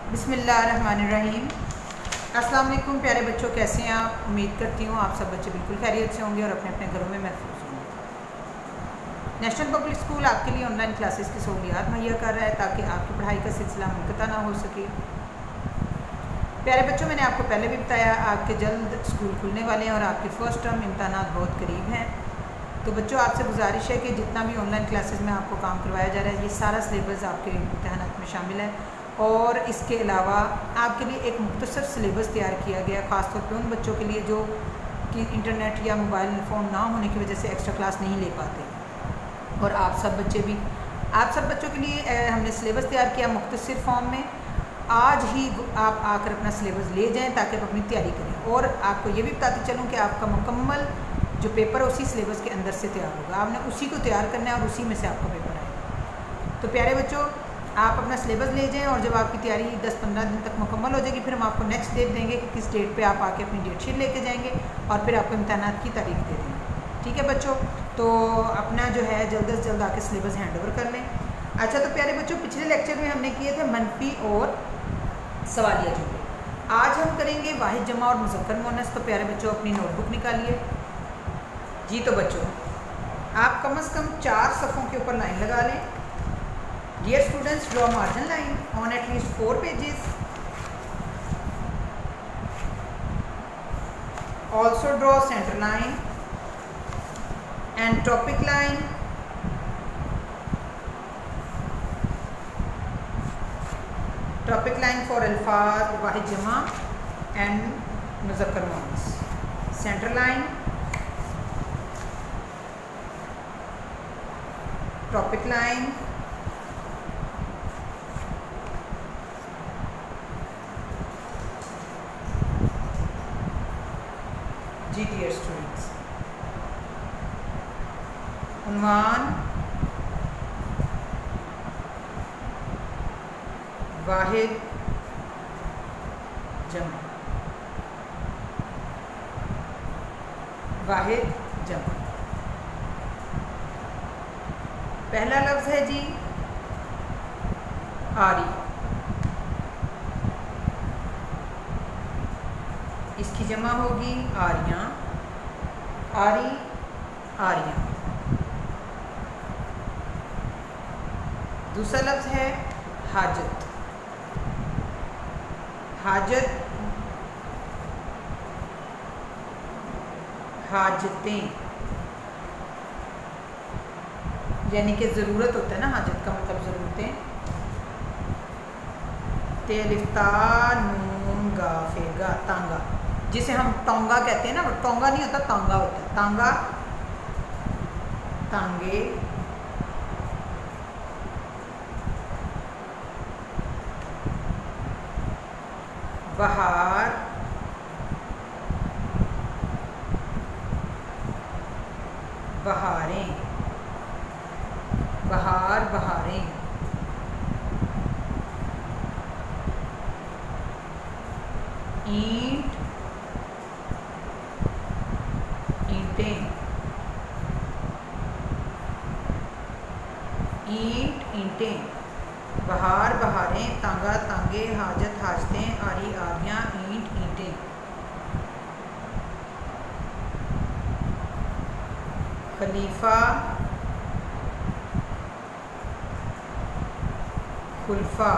बिस्मिल्लाहिर्रहमानिर्रहीम। अस्सलाम वालेकुम प्यारे बच्चों, कैसे हैं आप? उम्मीद करती हूँ आप सब बच्चे बिल्कुल खैरियत से होंगे और अपने अपने घरों में महफूज होंगे। नेशनल पब्लिक स्कूल आपके लिए ऑनलाइन क्लासेस की सहूलियात मुहैया कर रहा है ताकि आपकी पढ़ाई का सिलसिला मुनक़ता ना हो सके। प्यारे बच्चों, मैंने आपको पहले भी बताया आपके जल्द स्कूल खुलने वाले हैं और आपके फ़र्स्ट टर्म इम्तहानात बहुत करीब हैं। तो बच्चों, आपसे गुजारिश है कि जितना भी ऑनलाइन क्लासेस में आपको काम करवाया जा रहा है, ये सारा सिलेबस आपके इम्तहानात में शामिल है और इसके अलावा आपके लिए एक मुख्तसर सिलेबस तैयार किया गया है, ख़ास तौर पे उन बच्चों के लिए जो कि इंटरनेट या मोबाइल फ़ोन ना होने की वजह से एक्स्ट्रा क्लास नहीं ले पाते। और आप सब बच्चों के लिए हमने सिलेबस तैयार किया मुख्तसर फॉर्म में। आज ही आप आकर अपना सिलेबस ले जाएं ताकि आप अपनी तैयारी करें। और आपको ये भी बताती चलूँ कि आपका मुकम्मल जो पेपर है उसी सिलेबस के अंदर से तैयार होगा। आपने उसी को तैयार करना है और उसी में से आपका पेपर आएगा। तो प्यारे बच्चों, आप अपना सिलेबस ले जाएं और जब आपकी तैयारी 10-15 दिन तक मुकम्मल हो जाएगी, फिर हम आपको नेक्स्ट डेट देंगे कि किस डेट पे आप आके अपनी डेट शीट लेके जाएंगे और फिर आपको इम्तहानात की तारीख दे देंगे। ठीक है बच्चों, तो अपना जो है जल्द से जल्द आके सिलेबस हैंड ओवर कर लें। अच्छा, तो प्यारे बच्चों, पिछले लेक्चर में हमने किए थे मनफी और सवालिया जुमले। आज हम करेंगे वाहिद जमा और मुज़क्कर मुअन्नस। तो प्यारे बच्चों, अपनी नोटबुक निकालिए जी। तो बच्चों, आप कम से कम 4 सफ़ों के ऊपर लाइन लगा लें। Dear students, draw margin line on at least 4 pages. Also draw center line and topic line. Topic line for alfaz, wahid jama and muzakkar muannas. Center line, topic line, जी डियर स्टूडेंट्स, उन्वान, वाहिद जमा, वाहिद जमा। पहला लफ्ज़ है जी आरी। इसकी जमा होगी आरियाँ, आरी, आरियाँ। दूसरा लफ्ज़ है हाजत। हाजत, हाजतें, यानी कि ज़रूरत होता है ना, हाजत का मतलब ज़रूरतें। ते लिफ्ता नून गा फेगा तांगा, जिसे हम टोंगा कहते हैं ना, वो टोंगा नहीं होता, तांगा होता है। तांगा, तांगे, बहार, बहारें, बहार, बहारें। ईंट, ईंटें, ईंट, ईंटें। बहार, बहारें, तांगा, तांगे, हाजत, हाजतें, आरी, आरियाँ, ईंट, ईंटें। खलीफा, खुल्फा,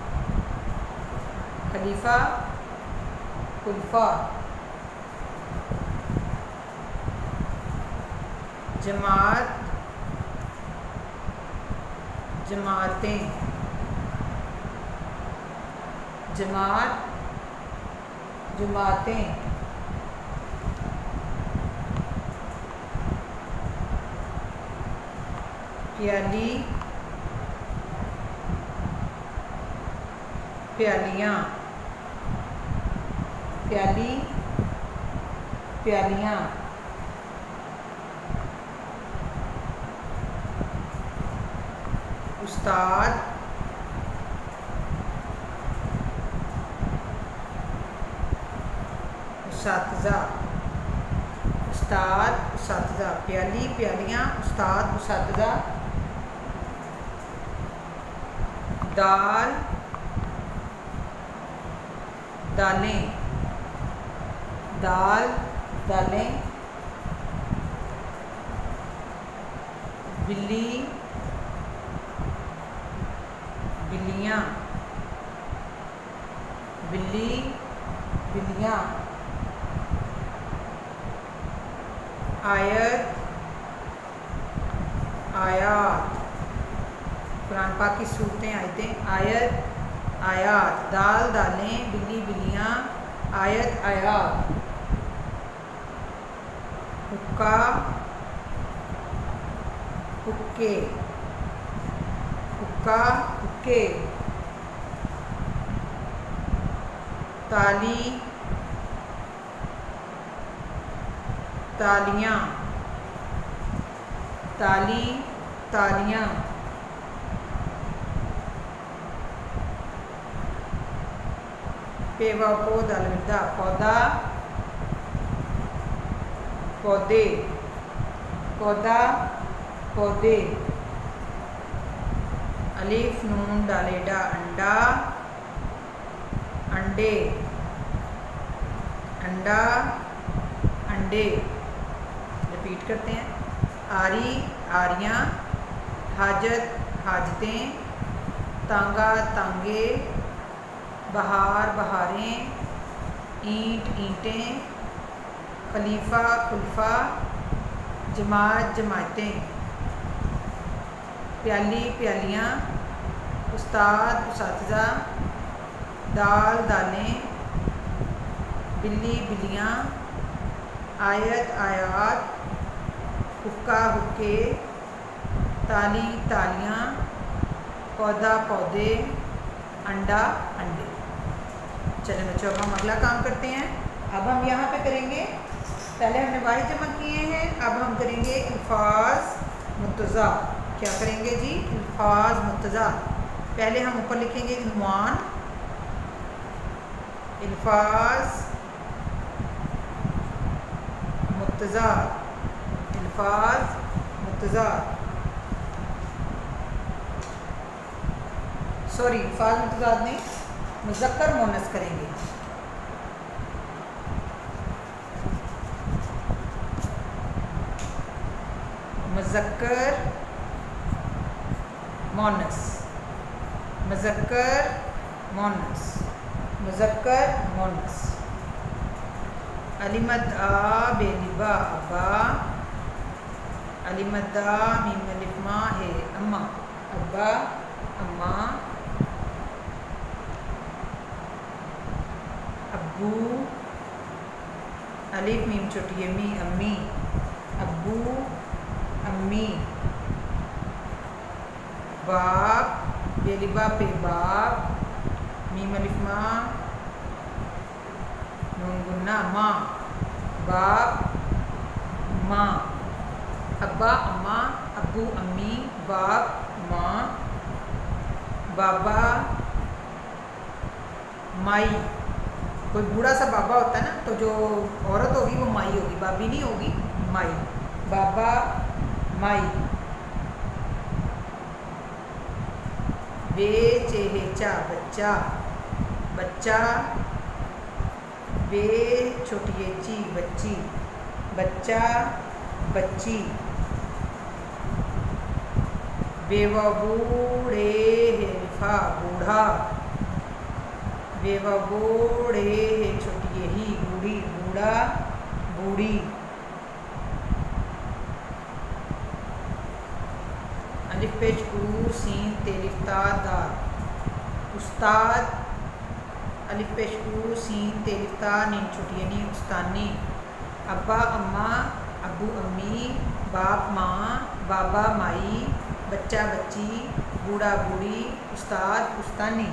खलीफा, खुल्फा। जमात, जमातें, जमात, जमातें। प्याली, प्यालियाँ, प्याली, प्यालियाँ। उस्ताद, उसातिज़ा, उस्ताद, उसातिज़ा। प्याली, प्यालियाँ, उस्ताद, उसातिज़ा। दाल, दालें, दाल दालें, बिल्ली बिल्लियाँ, बिल्ली बिल्लियाँ, आयत आयात, कुरान पाक की सूरतें आयतें, आयत आयात, दाल दालें, बिल्ली बिल्लियाँ, आयत आयात, हुक्का हुक्के, हुक्का हुक्के, ताली तालियाँ, ताली तालियाँ, पेवा पौध अलविदा, पौधा पौधे, पौधा पौधे, अलिफ नून डालेडा, अंडा अंडे, अंडा अंडे। रिपीट करते हैं, आरी आरियाँ, हाजत हाजतें, तांगा तांगे, बहार बहारें, ईंट ईंटें, खलीफा खुलफा, जमात जमातें, प्याली प्यालियाँ, उस्ताद उसातिज़ा, दाल दालें, बिल्ली बिल्लियाँ, आयत आयात, हुक्का हुक्के, ताली तालियाँ, पौधा पौधे, अंडा अंडे। चलिए बच्चों, अब हम अगला काम करते हैं। अब हम यहाँ पे करेंगे, पहले हमने वाहिद जमा किए हैं, अब हम करेंगे अल्फाज मुत्तज़ा। क्या करेंगे जी? अल्फाज मुत्तज़ा। पहले हम ऊपर लिखेंगे उन्वान, अल्फाज मुत्तज़ा, अल्फाज मुत्तज़ा, सॉरी अल्फाज मुत्तज़ा नहीं, मुज़क्कर मुअन्नस करेंगे। मुज़क्कर मुअन्नस, मुज़क्कर मुअन्नस, मुज़क्कर मुअन्नस। अलिमद आ बेलिबा अब्बा, अलिमद आ मीम अलिफ मा है अम्मा, अब्बा अम्मा, अब्बू, अलिफ मीम छोटी अम्मी अम्मी, अब्बू अम्मी, बाप बेलिबा पे बाप, मीम अलिफ मा नून गुन्ना माँ, बाप माँ, अब्बा अम्मा, अब्बू अम्मी, बाप माँ, बाबा माई। कोई बूढ़ा सा बाबा होता है ना, तो जो औरत होगी वो माई होगी, बाबी नहीं होगी, माई, बाबा माई। बेचेहेचा बच्चा, बच्चा, बे छोटी एची बच्ची, बच्चा बच्ची। बेवा बूढ़े हेरिफा बूढ़ा, बेवा बूढ़े छोटी ही बूढ़ी, बूढ़ा बूढ़ी। अलिफ पेश ऊ सीन तेलिफ ता दाल, उस्ताद, अलिफ पेश ऊ सीन तेलिफ ता नीन छोटी यानी उस्तानी, अब्बा अम्मा, अब्बू अम्मी, बाप माँ, बाबा माई, बच्चा बच्ची, बूढ़ा बूढ़ी, उस्ताद उस्तानी।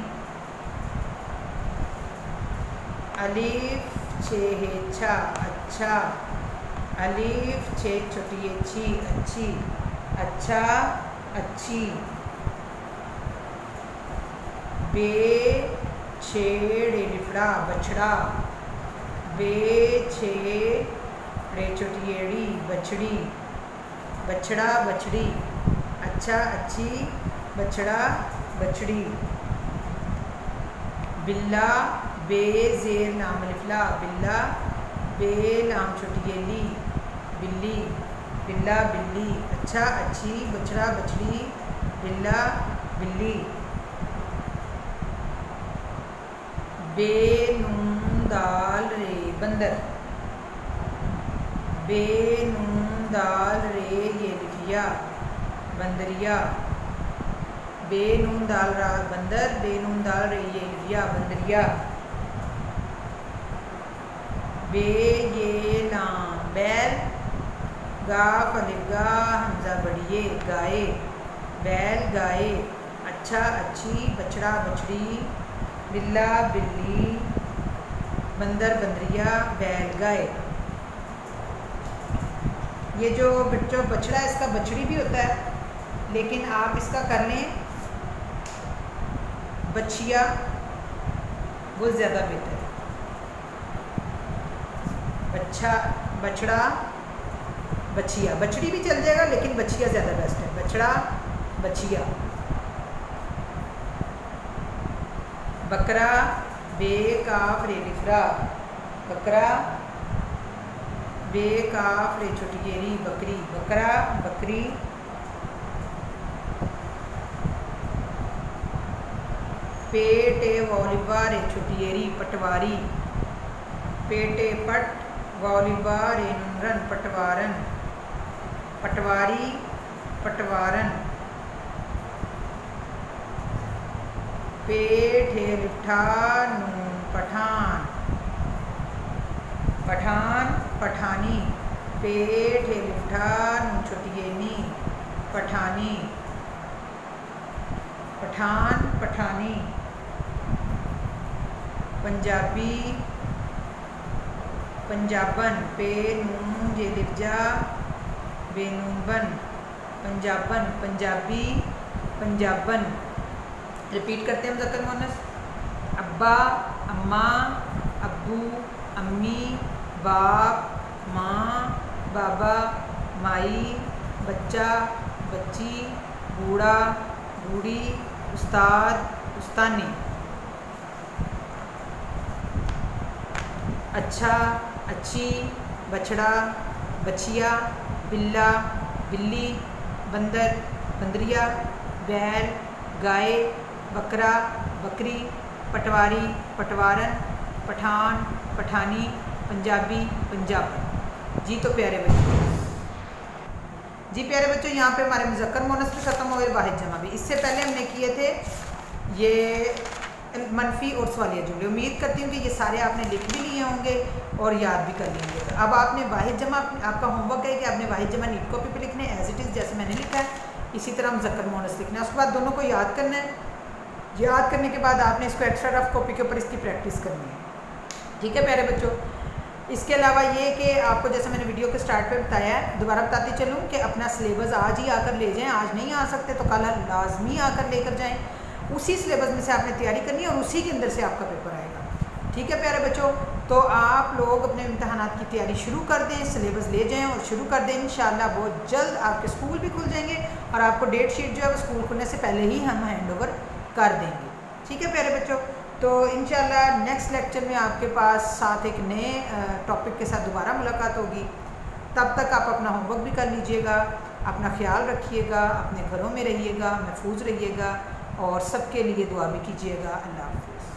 अलिफ छे हेछा अच्छा, अलिफ छे छोटी अच्छी अच्छी, अच्छा अच्छी। बे छेड़ लिफड़ा बछड़ा, बे छेड़ छोटी एड़ी बछड़ी, बछड़ा बछड़ी, अच्छा अच्छी, बछड़ा बछड़ी। बिल्ला बे ज़ेर लाम अलिफ ला बिल्ला, बे लाम छोटी ये ली बिल्ली, बिल्ला बिल्ली, अच्छा अच्छी, बछड़ा बछड़ी, बिल्ला बिल्ली, बे नून दाल रे बंदर, बे नून दाल रे ये लिखिया बंदरिया, बे नून दाल रा बंदर, बे नून दाल रे ये लिखिया बंदरिया, बे ये लाम बैल, गा फलिगा हमजा बढ़िए गाए, बैल गाए, अच्छा अच्छी, बछड़ा बछड़ी, बिल्ला बिल्ली, बंदर बंदरिया, बैल गाए। ये जो बच्चों बछड़ा है इसका बछड़ी भी होता है, लेकिन आप इसका कर लें बछिया, वो ज़्यादा बेहतर है। बच्चा बछड़ा बछिया, बछड़ी भी चल जाएगा लेकिन बछिया ज़्यादा बेस्ट है। बछड़ा बछिया, बकरा बे काफ रे लिफरा, बकरा बे काफ रे छोटी गेरी बकरी, बकरा बकरी, पेटे वॉलीबा रे छोटी एरी पटवारी, पेटे पट वॉलीबा रे नुनरन पटवारन, पटवारी पटवारन, पेट है लिठा नून पठान, पठान पठानी, पेट है लिठा नून छोटी नी पठानी, पठान पठानी, पंजाबी पंजाबन, पे नून जे लिफजा बेनूबन, पंजाबन पंजाबी पंजाबन। रिपीट करते हैं मुज़क्कर मुअन्नस, अब्बा अम्मा, अब्बू अम्मी, बाप माँ, बाबा माई, बच्चा बच्ची, बूढ़ा बूढ़ी, उस्ताद उस्तानी, अच्छा अच्छी, बछड़ा बछिया, बिल्ला बिल्ली, बंदर बंदरिया, बैल गाय, बकरा बकरी, पटवारी पटवारन, पठान पठानी, पंजाबी पंजाबन। जी तो प्यारे बच्चों, जी प्यारे बच्चों, यहाँ पे हमारे मुज़क्कर मुअन्नस भी ख़त्म हो गए, वाहिद जमा भी। इससे पहले हमने किए थे ये मनफी और सवालिया जुमले। उम्मीद करती हूँ कि ये सारे आपने लिख भी लिए होंगे और याद भी कर लिए होंगे। अब आपने वाहिद जमा, आपका होमवर्क है कि आपने वाहिद जमा नीट कॉपी पे लिखने एज इट इज़, जैसे मैंने लिखा है इसी तरह मुज़क्कर मुअन्नस लिखना है। उसके बाद दोनों को याद करना है। याद करने के बाद आपने इसको एक्स्ट्रा रफ कॉपी के ऊपर इसकी प्रैक्टिस करनी है। ठीक है प्यारे बच्चों, इसके अलावा ये कि आपको जैसे मैंने वीडियो के स्टार्ट पे बताया है, दोबारा बताती चलूँ कि अपना सिलेबस आज ही आकर ले जाएं। आज नहीं आ सकते तो कल लाजमी आकर लेकर जाएं। उसी सिलेबस में से आपने तैयारी करनी है और उसी के अंदर से आपका पेपर आएगा। ठीक है प्यारे बच्चों, तो आप लोग अपने इम्तहानात की तैयारी शुरू कर दें, सिलेबस ले जाएं और शुरू कर दें। इंशाल्लाह बहुत जल्द आपके स्कूल भी खुल जाएंगे और आपको डेट शीट जो है वो स्कूल खुलने से पहले ही हम हैंड ओवर कर देंगे। ठीक है प्यारे बच्चों, तो इंशाल्लाह नेक्स्ट लेक्चर में आपके पास साथ एक नए टॉपिक के साथ दोबारा मुलाकात होगी। तब तक आप अपना होमवर्क भी कर लीजिएगा, अपना ख्याल रखिएगा, अपने घरों में रहिएगा, महफूज रहिएगा और सबके लिए दुआ भी कीजिएगा। अल्लाह हाफ़िज़।